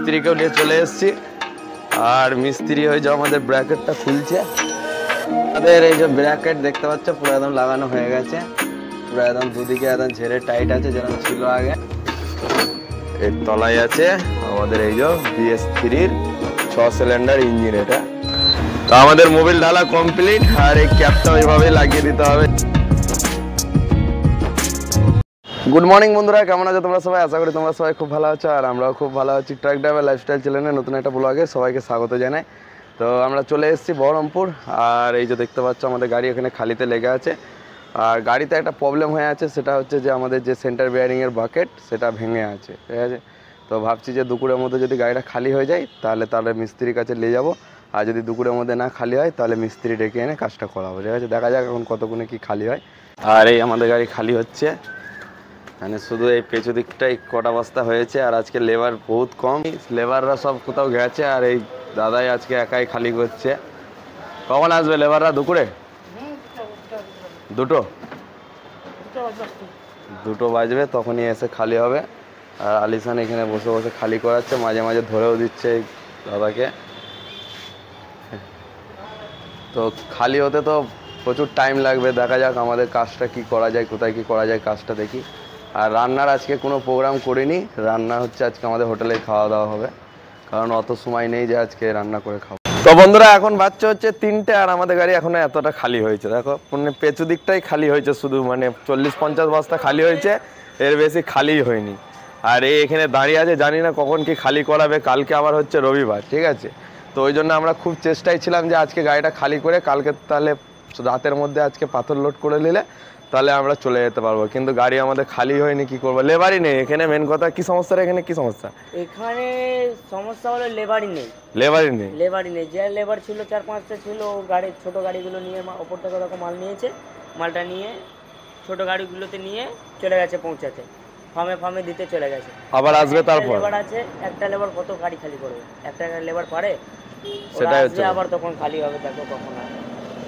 মিস্ত্রিকেও নিয়ে চলে এসেছি। আর মিস্ত্রি হয়ে যে আমাদের ব্র্যাকেটটা খুলছে। আমাদের এই যে ব্র্যাকেট দেখতে পাচ্ছ পুরো একদম লাগানো হয়ে গেছে, পুরো একদম দুদিকে একদম ঝেড়ে টাইট আছে যেরকম ছিল আগে। এর তলায় আছে আমাদের এই যে BS3-র 6 সিলিন্ডার ইঞ্জিন। এটা তো আমাদের মোবিল ঢালা কমপ্লিট, আর এই ক্যাপটা ওইভাবেই লাগিয়ে দিতে হবে। গুড মর্নিং বন্ধুরা, কেমন আছো তোমরা সবাই? আশা করি তোমরা সবাই খুব ভালো আছো, আর আমরাও খুব ভালো আছি। ট্রাক ড্রাইভার লাইফস্টাইল চ্যানেলে নতুন একটা ব্লগে সবাইকে স্বাগত জানাই। তো আমরা চলে এসেছি বহরমপুর, আর এই যে দেখতে পাচ্ছ আমাদের গাড়ি এখানে খালিতে লেগে আছে। আর গাড়িতে একটা প্রবলেম হয়ে আছে, সেটা হচ্ছে যে আমাদের যে সেন্টার বেয়ারিংয়ের বাকেট সেটা ভেঙে আছে, ঠিক আছে। তো ভাবছি যে দুপুরের মধ্যে যদি গাড়িটা খালি হয়ে যায় তাহলে মিস্ত্রির কাছে নিয়ে যাবো, আর যদি দুপুরের মধ্যে না খালি হয় তাহলে মিস্ত্রি ডেকে এনে কাজটা করাবো, ঠিক আছে। দেখা যাক এখন কতক্ষণে কি খালি হয়। আর এই আমাদের গাড়ি খালি হচ্ছে, মানে শুধু এই পেছু দিকটাই কটা বস্তা হয়েছে, আর আজকে লেবার বহুত কম, লেবাররা সব কোথাও গেছে, আর এই দাদাই আজকে একাই খালি করছে। কখন আসবে লেবাররা? দুপুরে দুটো বাজবে, তখনই এসে খালি হবে। আর আলিসান এখানে বসে বসে খালি করাচ্ছে, মাঝে মাঝে ধরেও দিচ্ছে এই দাদাকে। তো খালি হতে তো প্রচুর টাইম লাগবে, দেখা যাক আমাদের কাজটা কি করা যায়, কোথায় কি করা যায় কাজটা দেখি। আর রান্নার আজকে কোনো প্রোগ্রাম করিনি, রান্না হচ্ছে আজকে আমাদের হোটেলে খাওয়া দাওয়া হবে, কারণ অত সময় নেই যে আজকে রান্না করে খাবো। তো বন্ধুরা এখন বাচ্চা হচ্ছে 3টে, আর আমাদের গাড়ি এখনো এতটা খালি হয়েছে, দেখো মানে পেছু দিকটাই খালি হয়েছে, শুধু মানে 40-50 বস্তা খালি হয়েছে, এর বেশি খালি হয়নি। আর এই এখানে দাঁড়িয়ে আছে, জানি না কখন কি খালি করাবে। কালকে আবার হচ্ছে রবিবার, ঠিক আছে। তো ওই জন্য আমরা খুব চেষ্টায় ছিলাম যে আজকে গাড়িটা খালি করে কালকে তাহলে রাতের মধ্যে আজকে পাথর লোড করে নিলে তাহলে আমরা চলে যেতে পারবো, কিন্তু গাড়ি আমাদের খালি হয়নি। কি করবো, লেবারই নেই এখানে। মেন কথা কি সমস্যা এখানে? কি সমস্যা এখানে? সমস্যা হলো লেবারই নেই। যে লেবার ছিল 4-5টা ছিল, গাড়ি ছোট গাড়িগুলো নিয়ে ওপর থেকে ওরকম মাল নিয়েছে, মালটা নিয়ে ছোট গাড়িগুলোতে নিয়ে চলে গেছে পৌঁছাতে, ফার্মে দিতে চলে গেছে। আবার আসবে, তারপর লেবার আছে। একটা লেবার কত গাড়ি খালি করবে? একটা লেবার পারে? সেটাই হচ্ছে, আবার তখন খালি হবে, দেখো কখন আসবে।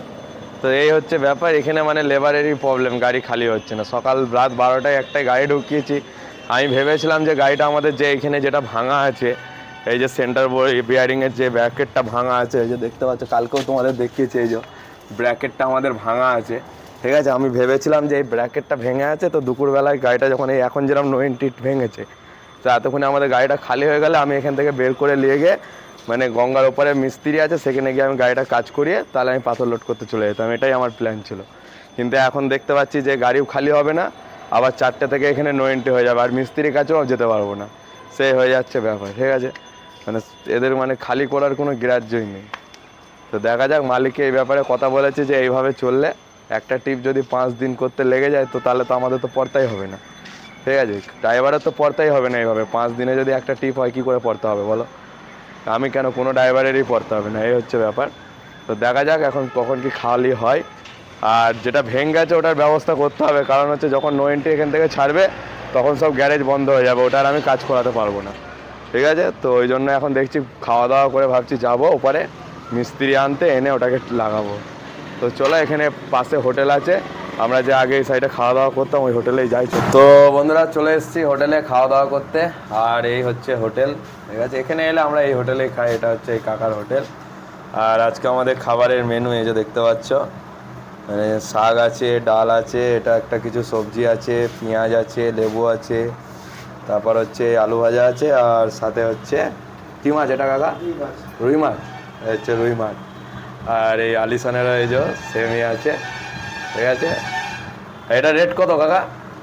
তো এই হচ্ছে ব্যাপার এখানে, মানে লেবারেরই প্রবলেম, গাড়ি খালি হচ্ছে না। সকাল রাত 12টায় একটাই গাড়ি ঢুকিয়েছি। আমি ভেবেছিলাম যে গাড়িটা আমাদের যে এখানে যেটা ভাঙা আছে, এই যে সেন্টার বিয়ারিংয়ের যে ব্র্যাকেটটা ভাঙা আছে, এই যে দেখতে পাচ্ছ, কালকেও তোমাদের দেখিয়েছি, এই যে ব্র্যাকেটটা আমাদের ভাঙা আছে, ঠিক আছে। আমি ভেবেছিলাম যে এই ব্র্যাকেটটা ভেঙে আছে, তো দুপুরবেলায় গাড়িটা যখন এই এখন যেরকম 90 ভেঙেছে, তো এতক্ষণে আমাদের গাড়িটা খালি হয়ে গেলে আমি এখান থেকে বের করে নিয়ে গিয়ে, মানে গঙ্গার ওপরে মিস্ত্রি আছে সেখানে গিয়ে আমি গাড়িটা কাজ করিয়ে তাহলে আমি পাথর লোড করতে চলে যেতাম, এটাই আমার প্ল্যান ছিল। কিন্তু এখন দেখতে পাচ্ছি যে গাড়িও খালি হবে না, আবার 4টে থেকে এখানে 90 হয়ে যাবে, আর মিস্ত্রির কাছেও যেতে পারবো না, সে হয়ে যাচ্ছে ব্যাপার, ঠিক আছে। মানে এদের মানে খালি করার কোনো গ্রাহ্যই নেই। তো দেখা যাক, মালিককে এই ব্যাপারে কথা বলেছে যে এইভাবে চললে একটা টিপ যদি 5 দিন করতে লেগে যায়, তো তাহলে তো আমাদের তো পড়তাই হবে না, ঠিক আছে। ড্রাইভারের তো পড়তাই হবে না, এইভাবে 5 দিনে যদি একটা টিপ হয় কী করে পড়তে হবে বলো? আমি কেন, কোনো ড্রাইভারেরই পড়তে হবে না, এই হচ্ছে ব্যাপার। তো দেখা যাক এখন কখন কি খালি হয়। আর যেটা ভেঙে গেছে ওটার ব্যবস্থা করতে হবে, কারণ হচ্ছে যখন 90 এখান থেকে ছাড়বে তখন সব গ্যারেজ বন্ধ হয়ে যাবে, ওটার আমি কাজ করাতে পারবো না, ঠিক আছে। তো ওই জন্য এখন দেখছি খাওয়া দাওয়া করে ভাবছি যাবো ওপারে মিস্ত্রি আনতে, এনে ওটাকে লাগাবো। তো চলো, এখানে পাশে হোটেল আছে, আমরা যে আগে এই সাইডে খাওয়া দাওয়া করতাম ওই হোটেলেই যাই। তো বন্ধুরা চলে এসেছি হোটেলে খাওয়া দাওয়া করতে, আর এই হচ্ছে হোটেল, ঠিক আছে। এখানে এলে আমরা এই হোটেলেই খাই, এটা হচ্ছে এই কাকার হোটেল। আর আজকে আমাদের খাবারের মেনু এই যে দেখতে পাচ্ছ, মানে শাক আছে, ডাল আছে, এটা একটা কিছু সবজি আছে, পেঁয়াজ আছে, লেবু আছে, তারপর হচ্ছে আলু ভাজা আছে, আর সাথে হচ্ছে কি মাছ এটা কাকা? রুই মাছ, হচ্ছে রুই মাছ। আর এই আলিসানেরও এই যে সেমি আছে, ঠিক আছে। এটা রেট কত কাকা?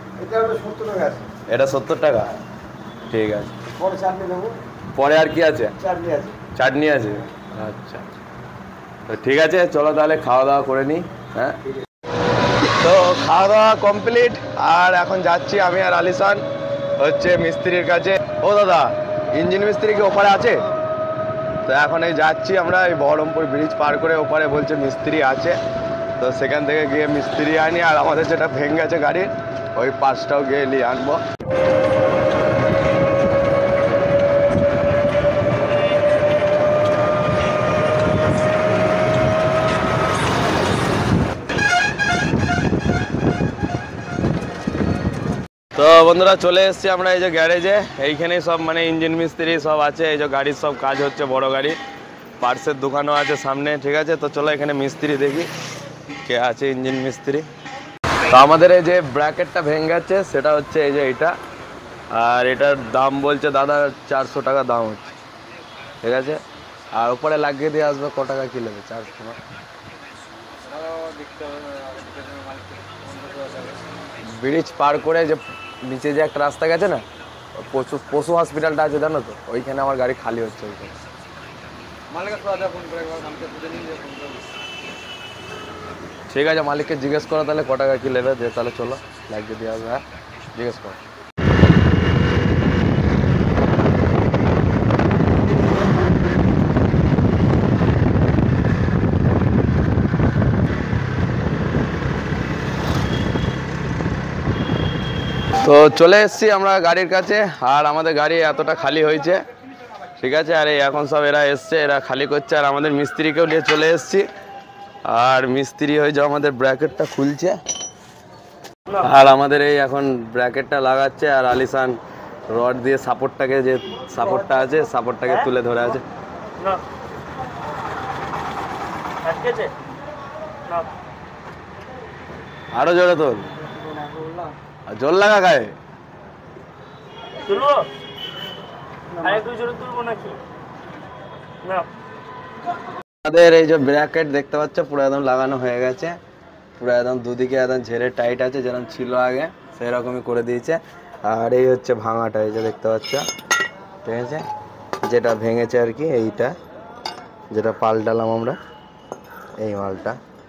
এটা 70 টাকা, ঠিক আছে। পরে আর কি আছে? চাটনি আছে, আচ্ছা। তো ঠিক আছে, চলো তাহলে খাওয়া দাওয়া করে নিই। হ্যাঁ, তো খাওয়া দাওয়া কমপ্লিট, আর এখন যাচ্ছি আমি আর আলিসান হচ্ছে মিস্ত্রির কাছে। ও দাদা, ইঞ্জিন মিস্ত্রি কি ওপারে আছে? তো এখন এই যাচ্ছি আমরা, এই বহরমপুর ব্রিজ পার করে ওপারে বলছে মিস্ত্রি আছে, তো সেখান থেকে গিয়ে মিস্ত্রি আনি, আর আমাদের যেটা ভেঙে গেছে গাড়ির ওই পাশটাও গিয়ে নিয়ে আনবো। তো বন্ধুরা চলে এসেছি আমরা এই যে গ্যারেজে। এইখানেই সব মানে ইঞ্জিন মিস্ত্রি সব আছে, এই যে গাড়ির সব কাজ হচ্ছে, বড় গাড়ি পার্টসের দোকানও আছে সামনে, ঠিক আছে। তো চলো এখানে মিস্ত্রি দেখি কে আছে, ইঞ্জিন মিস্ত্রি। তো আমাদের এই যে ব্র্যাকেটটা ভেঙে গেছে সেটা হচ্ছে এই যে এইটা, আর এটার দাম বলছে দাদা 400 টাকা দাম হচ্ছে, ঠিক আছে। আর উপরে লাগিয়ে দিয়ে আসবে, ক টাকা কি নেবে 400 না? ব্রিজ পার করে যে নিচে যে একটা রাস্তা গেছে না, পশু হসপিটালটা আছে জানো তো, ওইখানে আমার গাড়ি খালি হচ্ছে। ওইখানে ঠিক আছে, মালিককে জিজ্ঞেস করো তাহলে ক টাকা কি নেবে, যে তাহলে চলো লাগিয়ে দিয়ে আসবে। হ্যাঁ জিজ্ঞেস করো। তো চলে এসেছি আমরা গাড়ির কাছে, আর আমাদের গাড়ি এতটা খালি হয়েছে, ঠিক আছে। আর এখন সব এরা এসছে, এরা খালি করছে, আর আমাদের মিস্ত্রিকেও নিয়ে চলে এসেছি। আর মিস্ত্রি হয়ে যাও আমাদের ব্র্যাকেটটা খুলছে, আর আমাদের এই এখন ব্র্যাকেটটা লাগাচ্ছে, আর আলিসান রড দিয়ে সাপোর্টটাকে, যে সাপোর্টটা আছে সাপোর্টটাকে তুলে ধরে আছে। আরো জোরে তোল, জোর লাগা গায়ে। আমাদের এই যে ব্র্যাকেট দেখতে পাচ্ছ পুরো একদম লাগানো হয়ে গেছে, পুরো একদম দুদিকে একদম ঝেড়ে টাইট আছে, যেরকম ছিল আগে সেরকমই করে দিয়েছে। আর এই হচ্ছে ভাঙাটা, এই যে দেখতে পাচ্ছ, ঠিক আছে, যেটা ভেঙেছে আর কি, এইটা যেটা পাল্টালাম আমরা, এই মালটা।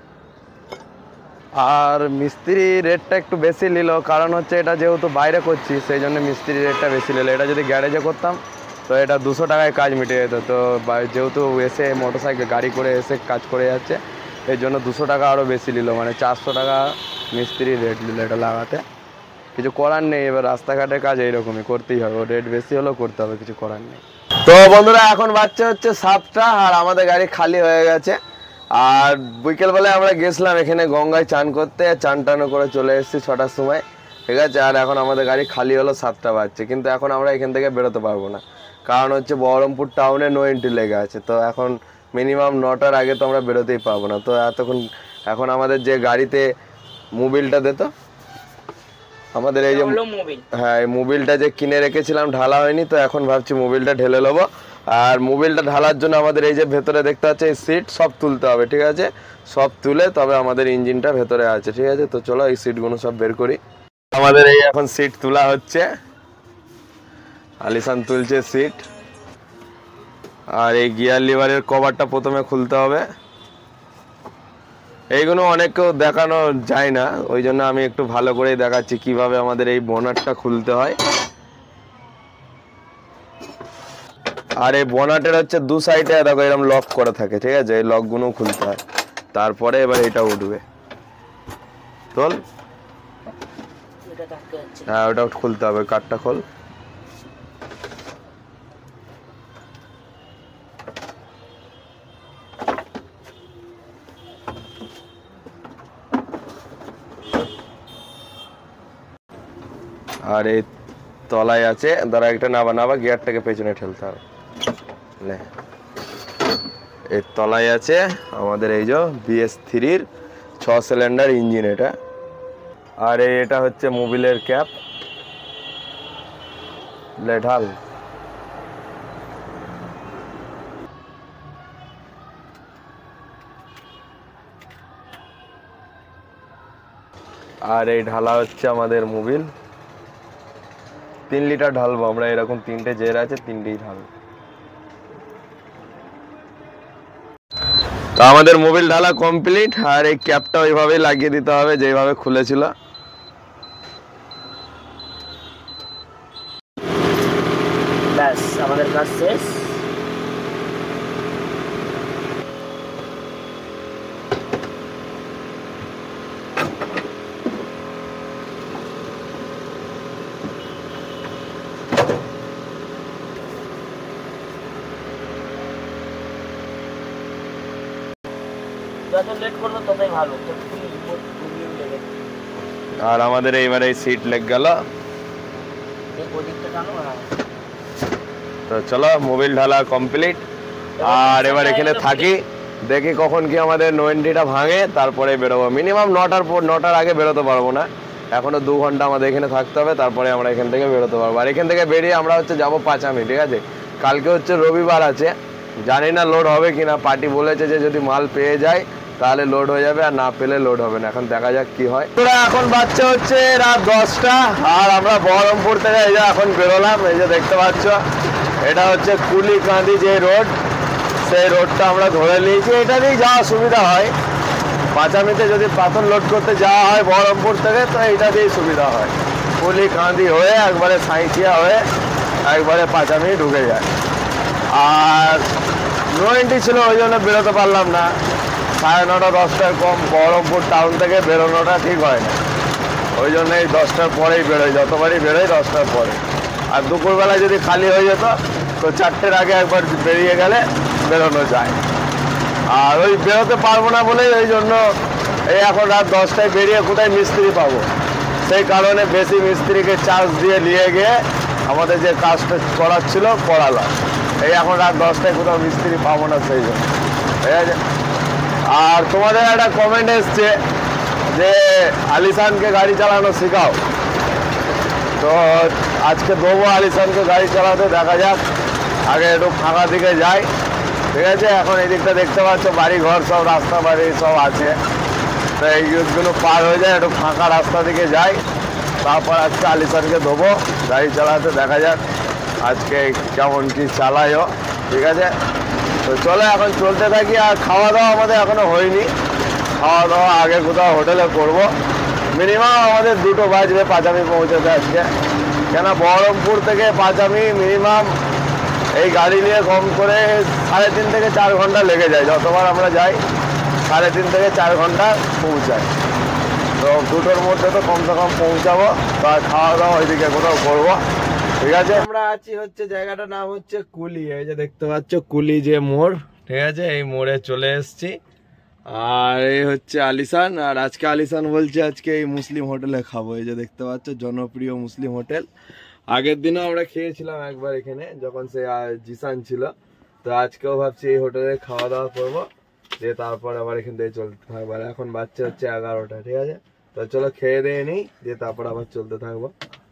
আর মিস্ত্রি রেটটা একটু বেশি নিল, কারণ হচ্ছে এটা যেহেতু বাইরে করছি সেই জন্য মিস্ত্রি রেটটা বেশি নিল। এটা যদি গ্যারেজে করতাম তো এটা 200 টাকায় কাজ মিটে যেত। তো যেহেতু এসে মোটরসাইকেল গাড়ি করে এসে কাজ করে যাচ্ছে, এই জন্য 200 টাকা আরও বেশি নিল, মানে 400 টাকা মিস্ত্রি রেট নিল এটা লাগাতে। কিছু করার নেই, এবার রাস্তাঘাটের কাজ এইরকমই করতেই হবে, রেট বেশি হলেও করতে হবে, কিছু করার নেই। তো বন্ধুরা এখন বাচ্চা হচ্ছে 7টা, আর আমাদের গাড়ি খালি হয়ে গেছে। আর বিকেলবেলায় আমরা গেছিলাম এখানে গঙ্গায় চান করতে, চান টানো করে চলে এসেছি 6টার সময়, ঠিক আছে। আর এখন আমাদের গাড়ি খালি হলো 7টা বাজছে, কিন্তু এখন আমরা এখান থেকে বেরোতে পারবো না, কারণ হচ্ছে বহরমপুর টাউনে নো এন্ট্রি লেগে আছে। তো এখন মিনিমাম 9টার আগে তো আমরা বেরোতেই পারবো না। তো এতক্ষণ এখন আমাদের যে গাড়িতে মোবিলটা দিত, আমাদের এই যে হ্যাঁ এই মোবিলটা যে কিনে রেখেছিলাম ঢালা হয়নি, তো এখন ভাবছি মোবিলটা ঢেলে নেবো। আর মোবিলটা ঢালার জন্য আমাদের এই যে ভেতরে দেখতে পাচ্ছি এই সিট সব তুলতে হবে, ঠিক আছে। সব তুলে তবে আমাদের ইঞ্জিনটা ভেতরে আছে, ঠিক আছে। তো চলো এই সিটগুলো সব বের করি। আমাদের এই এখন সিট তোলা হচ্ছে, আলিসান তুলছে সিট। আর এই গিয়ার লিভারের কভারটা প্রথমে খুলতে হবে, এইগুলো অনেকেও দেখানো যায় না, ওই জন্য আমি একটু ভালো করেই দেখাচ্ছি কিভাবে আমাদের এই বোনাটটা খুলতে হয়। আর এই বোনাটের হচ্ছে দু সাইডে দেখো এরকম লক করা থাকে, ঠিক আছে, এই লকগুলো খুলতে হয়, তারপরে এবার এটা উঠবে। তোল, হ্যাঁ ওটা খুলতে হবে, কাঠটা খোল। আর এই তলায় আছে, ধরো একটা নাবা গিয়ারটাকে পেছনে ঠেলতে হবে, এই তলায় আছে আমাদের এই যে BS3-র 6 সিলিন্ডার ইঞ্জিন এটা। আর এটা হচ্ছে মোবিলের ক্যাপ, ঢাল। আর এই ঢালা হচ্ছে আমাদের মোবিল, 3 লিটার ঢালবো আমরা, এরকম 3টে জের আছে, 3টেই ঢালবো। তো আমাদের মোবিল ঢালা কমপ্লিট, আর এই ক্যাপটা ওইভাবেই লাগিয়ে দিতে হবে যেভাবে খুলেছিল। ব্যাস আমাদের কাজ শেষ। যত লেট করবো ততই ভালো। আর আমাদের এইবার এই সিট লেগ গেল, ওদিকটা টানো। হ্যাঁ, তো চলো মোবিল ঢালা কমপ্লিট। আর এবার এখানে থাকি, দেখি কখন কি আমাদের নোয়েন্টিটা ভাঙে, তারপরে বেরোবো। মিনিমাম 9টার আগে বেরোতে পারবো না, এখনো 2 ঘন্টা আমাদের এখানে থাকতে হবে, তারপরে আমরা এখান থেকে বেরোতে পারবো। আর এখান থেকে বেরিয়ে আমরা হচ্ছে যাবো পাঁচামি, ঠিক আছে? কালকে হচ্ছে রবিবার আছে, জানি না লোড হবে কিনা। পার্টি বলেছে যে যদি মাল পেয়ে যায় তাহলে লোড হয়ে যাবে, আর না পেলে লোড হবে না। এখন দেখা যাক কি হয়। তোরা এখন বাচ্চা হচ্ছে রাত 10টা, আর আমরা বহরমপুর থেকে এই যে এখন বেরোলাম। এই যে দেখতে পাচ্ছ, এটা হচ্ছে কুলিকান্দি যে রোড, সেই রোডটা আমরা ধরে নিয়েছি। এটা দিয়েই যাওয়া সুবিধা হয়, পাঁচামিতে যদি পাথর লোড করতে যাওয়া হয় বহরমপুর থেকে, তো এইটা দিয়েই সুবিধা হয়। কুলিকান্দি হয়ে একবারে সাঁইথিয়া হয়ে একবারে পাঁচামি ঢুকে যায়। আর 90 ছিল, ওই জন্য বেরোতে পারলাম না। 9:30 10টার কম বহরমপুর টাউন থেকে বেরোনোটা ঠিক হয় না, ওই জন্য এই 10টার পরেই বেরোয়, যতবারই বেরোয় 10টার পরে। আর দুপুরবেলা যদি খালি হয়ে যেত তো 4টের আগে একবার বেরিয়ে গেলে বেরোনো যায়। আর ওই বেরোতে পারবো না বলেই ওই জন্য এই এখন রাত 10টায় বেরিয়ে কোথায় মিস্ত্রি পাবো, সেই কারণে বেশি মিস্ত্রিকে চার্জ দিয়ে নিয়ে গিয়ে আমাদের যে কাজটা করার ছিল করালাম। এই এখন রাত 10টায় কোথাও মিস্ত্রি পাবো না, সেই জন্য, ঠিক আছে? আর তোমাদের একটা কমেন্ট এসছে যে আলিশানকে গাড়ি চালানো শেখাও, তো আজকে দেবো আলিশানকে গাড়ি চালাতে। দেখা যাক, আগে একটু ফাঁকা দিকে যাই, ঠিক আছে? এখন এই দিকটা দেখতে পাচ্ছ বাড়ি ঘর সব, রাস্তা বাড়ি সব আছে, তো এইগুলো পার হয়ে যায়, একটু ফাঁকা রাস্তা দিকে যাই, তারপর আজকে আলিশানকে দেবো গাড়ি চালাতে। দেখা যাক আজকে কেমন কি চালাইও, ঠিক আছে? তো চলো এখন চলতে থাকি। আর খাওয়া দাওয়া আমাদের এখনো হয়নি, খাওয়া দাওয়া আগে কোথাও হোটেলে করব। মিনিমাম আমাদের 2টো বাজবে পাঁচামি পৌঁছাতে আজকে, কেন বহরমপুর থেকে পাঁচামি মিনিমাম এই গাড়ি নিয়ে কম করে 3.5 থেকে 4 ঘন্টা লেগে যায়। যতবার আমরা যাই 3.5 থেকে 4 ঘন্টা পৌঁছায়, তো 2টোর মধ্যে তো কমসে কম পৌঁছাবো। তো খাওয়া দাওয়া ওইদিকে কোথাও করবো, ঠিক আছে? আমরা আছি হচ্ছে, জায়গাটার নাম হচ্ছে কুলি। এই যে দেখতে পাচ্ছ কুলি যে মোড়, ঠিক আছে? এই মোড়ে চলে এসছি। আর এই হচ্ছে আলিশান, আর আজকে আলিশান বলছে আজকে এই মুসলিম হোটেলে খাবো। এই যে দেখতে পাচ্ছ জনপ্রিয় মুসলিম হোটেল। আগের দিনও আমরা খেয়েছিলাম একবার এখানে, যখন সে জিসান ছিল। তো আজকেও ভাবছি এই হোটেলে খাওয়া দাওয়া করবো, দিয়ে তারপর আবার এখান থেকে চলতে থাকবো। আর এখন বাচ্চা হচ্ছে 11টা, ঠিক আছে? তো চলো খেয়ে দিয়ে নিই, দিয়ে তারপর আবার চলতে থাকবো।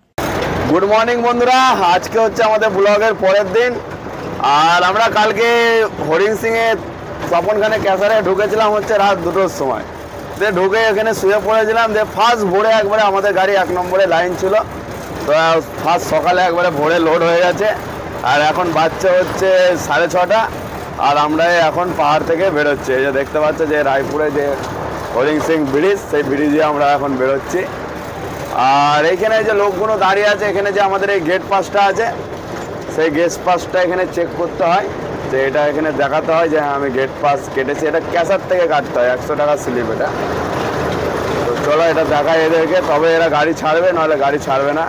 গুড মর্নিং বন্ধুরা, আজকে হচ্ছে আমাদের ব্লগের পরের দিন। আর আমরা কালকে হরিণ সিং এ তপনখানে ক্যাসারে ঢুকেছিলাম হচ্ছে রাত 2টোর সময়। দিয়ে ঢুকে এখানে শুয়ে পড়েছিলাম। দিয়ে ফার্স্ট ভোরে একবারে আমাদের গাড়ি 1 নম্বরে লাইন ছিল, তো ফার্স্ট সকালে একবারে ভোরে লোড হয়ে গেছে। আর এখন বাচ্চা হচ্ছে 6:30, আর আমরা এখন পাহাড় থেকে বেরোচ্ছি। এই যে দেখতে পাচ্ছ যে রায়পুরে যে হরিণ সিং ব্রিজ, সেই ব্রিজে আমরা এখন বেরোচ্ছি। আর এইখানে যে লোকগুলো দাঁড়িয়ে আছে, এখানে যে আমাদের এই গেট পাসটা আছে, সেই গেট পাসটা এখানে চেক করতে হয়, যে এটা এখানে দেখাতে হয় যে আমি গেট পাস কেটেছি। এটা ক্যাশার থেকে কাটতে হয়, 100 টাকা স্লিপ এটা। তো চলো এটা দেখায় এদেরকে, তবে এরা গাড়ি ছাড়বে, নাহলে গাড়ি ছাড়বে না।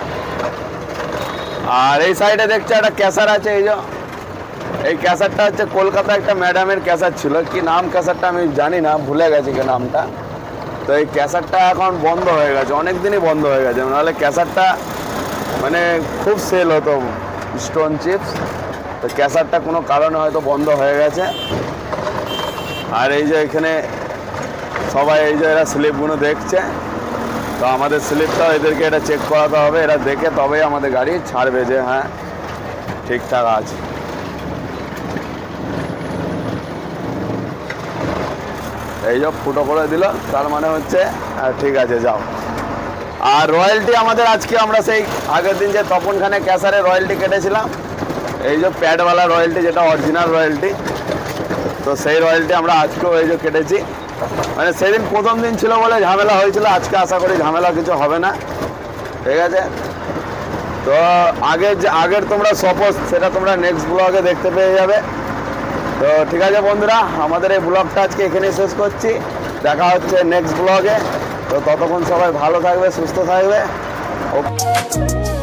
আর এই সাইডে দেখছো একটা ক্যাশার আছে, এই যে এই ক্যাশারটা হচ্ছে কলকাতা একটা ম্যাডামের ক্যাশার ছিল, কি নাম ক্যাশারটা আমি জানি না, ভুলে গেছি কি নামটা। তো এই ক্যাশারটা এখন বন্ধ হয়ে গেছে, অনেক দিনই বন্ধ হয়ে গেছে। নাহলে ক্যাশারটা মানে খুব সেল হতো, স্টোন চিপস। তো ক্যাশারটা কোনো কারণে হয়তো বন্ধ হয়ে গেছে। আর এই যে এখানে সবাই এই যে এরা স্লিপগুলো দেখছে, তো আমাদের স্লিপটাও এদেরকে এটা চেক করাতে হবে, এরা দেখে তবেই আমাদের গাড়ি ছাড়বে যে হ্যাঁ ঠিকঠাক আছে। এই যে ফুটো করে দিল, তার মানে হচ্ছে ঠিক আছে যাও। আর রয়্যালটি আমাদের আজকে আমরা সেই আগের দিন যে তপনখানে ক্যাশারে রয়্যালটি কেটেছিলাম, এই যে প্যাডওয়ালা রয়্যালটি, যেটা অরিজিনাল রয়্যালটি, তো সেই রয়্যালটি আমরা আজকেও এই যে কেটেছি। মানে সেদিন প্রথম দিন ছিল বলে ঝামেলা হয়েছিল, আজকে আশা করি ঝামেলা কিছু হবে না, ঠিক আছে? তো আগের তোমরা সপোজ সেটা তোমরা নেক্সট ব্লগে দেখতে পেয়ে যাবে। তো ঠিক আছে বন্ধুরা, আমাদের এই ব্লগটা আজকে এখানেই শেষ করছি। দেখা হচ্ছে নেক্সট ব্লগে। তো ততক্ষণ সবাই ভালো থাকবে, সুস্থ থাকবে। ওকে।